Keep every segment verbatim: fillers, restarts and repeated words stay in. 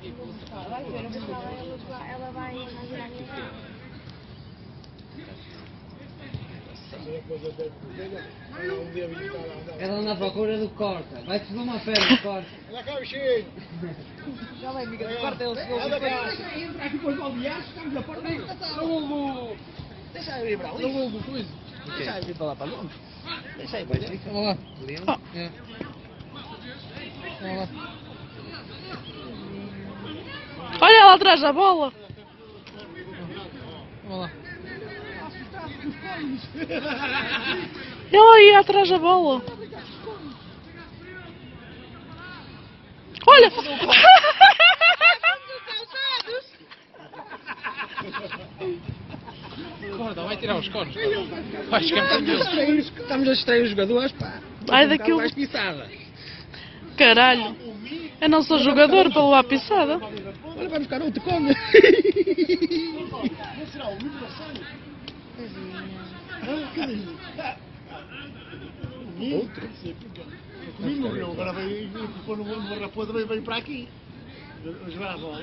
Ela vai Ela anda à procura do corta. Vai subir uma perna, corta. Anda cá, bichinho. Já vai, amiga, do quarto é o segundo. Anda cá. Entra aqui depois do aliás, estamos a porta. Hugo. Deixa eu ir para ali. Hugo, coisa. Deixa eu ir para lá para longe. Deixa aí para ali. Vamos lá. É. Vamos lá. Olha ela atrás da bola. Vamos lá. Ela ia atrás da bola. Olha! Corta, vai tirar os cornos. Vai escapar. Estamos a distrair os jogadores, pá. Vai daquilo. Mais pisada. Caralho. Eu não sou jogador para levar pisada. Olha, vai buscar outro cone. Outro? Comigo morreu, agora veio pôr no mundo raposa, veio para aqui. Jogar a bola.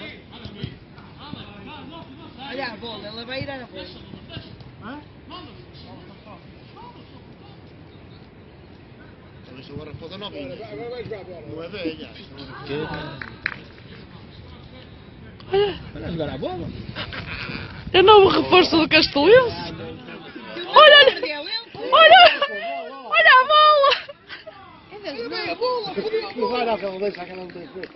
Olha a bola, ela vai ir à bola. Hã? Isso é uma raposa novinha. Não é velha. Olha, Olha a jogar a bola. eu não me reforço do Castelense. Olha, olha, olha, olha a bola. Não vai dar aquela deixa aquela não tem feito.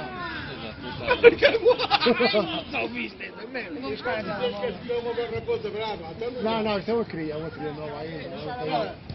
Não viste essa merda. Não, não, isto é uma cria, uma cria nova aí.